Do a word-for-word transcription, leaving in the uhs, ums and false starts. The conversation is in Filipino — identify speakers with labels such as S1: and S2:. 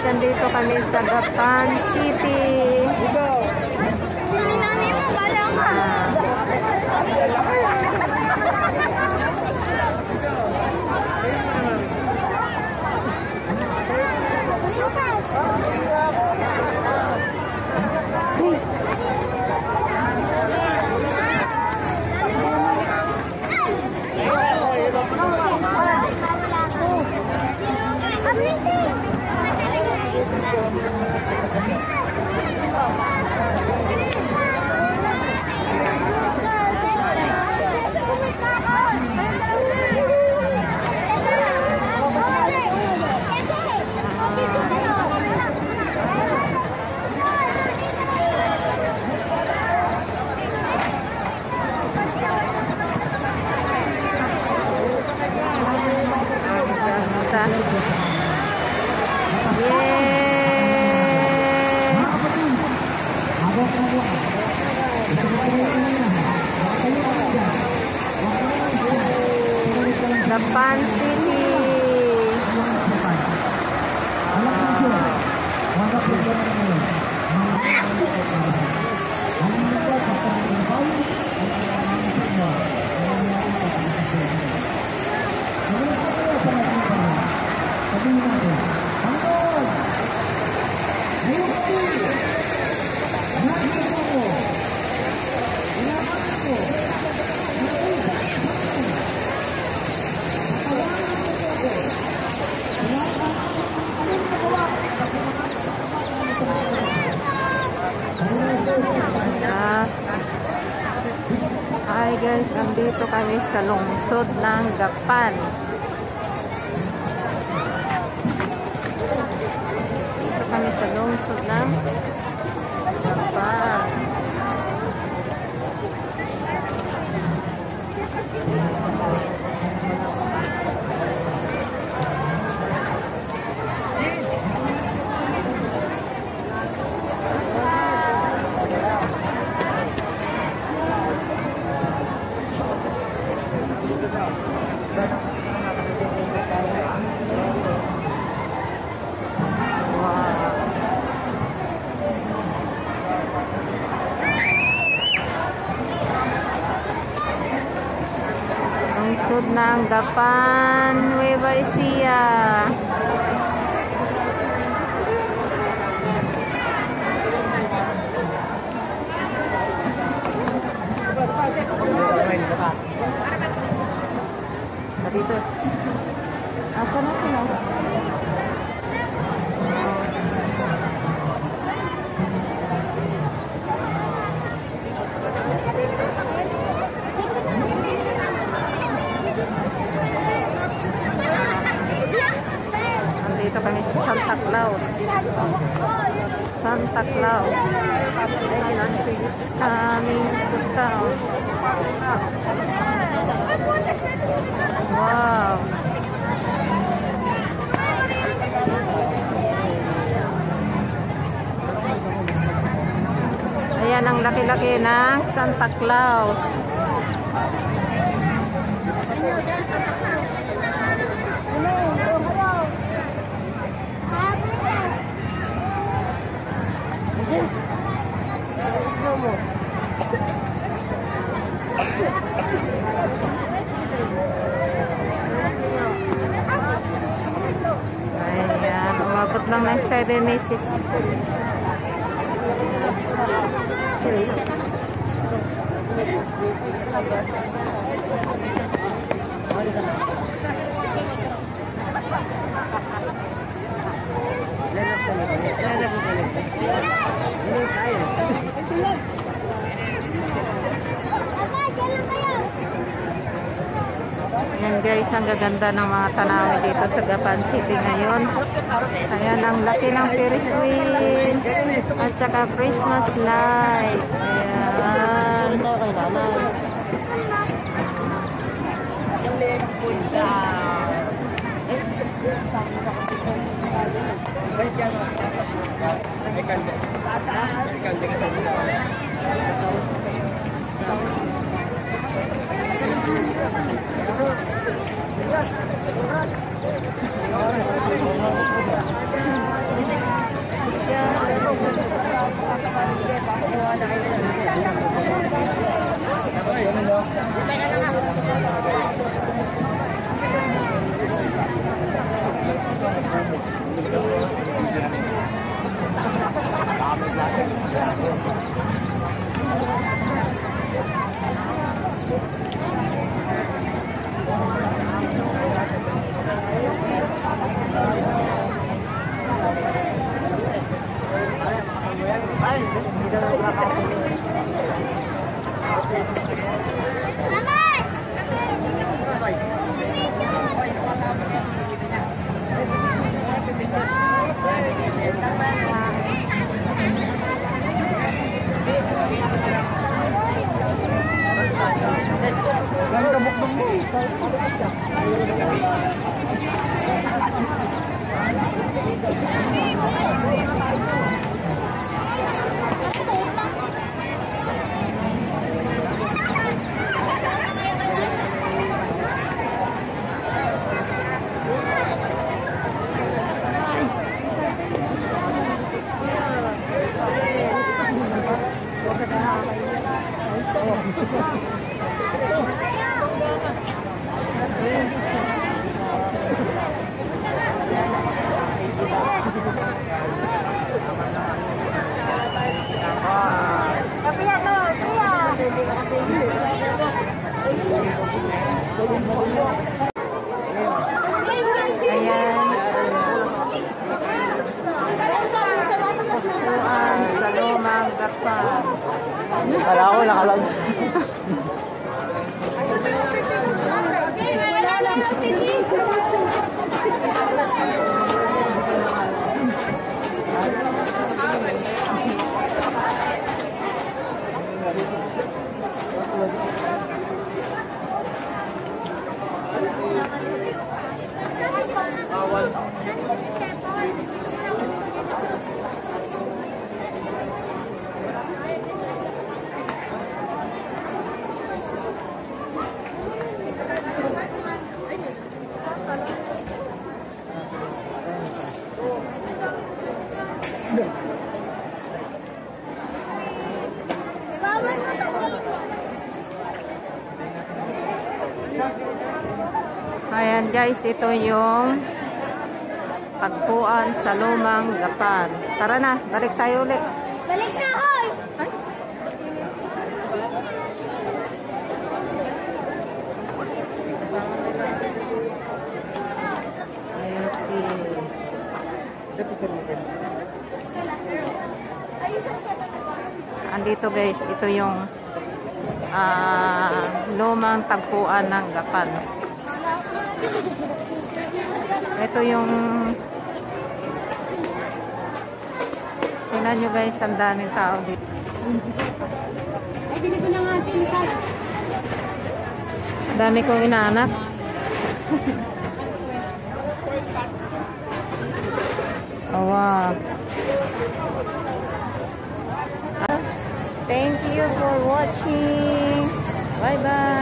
S1: nandito kami sa Gapan City. Gapan City. Hi guys, nandito kami sa lungsod ng Gapan. Dito kami sa lungsod ng Gapan. Lungsod ng Gapan, Nueva Ecija. Dito. Asa na sila? Dito kami sa Santa Claus. Santa Claus. Coming to town. Wow. Ayan ang laki-laki ng Santa Claus. Ayan, umabot lang ng seven meses. Ayan guys, ang gaganda ng mga tanawin dito sa Gapan City ngayon. Ayan, ang laki ng Ferris wheel at saka Christmas light. Ayan.
S2: Kala ko nakalag.
S1: Ayan guys, ito yung pagpuan sa Lumang Gapan. Tara na, balik tayo ulit.
S3: Balik na, hoy!
S1: Andito guys, ito yung uh, lumang tagpuan ng Gapan. Ito yung tingnan nyo guys, ang daming tao dito.
S3: Ay, dito na nga atin.
S1: Dami kong inaanak. Oh, wow. Thank you for watching. Bye bye.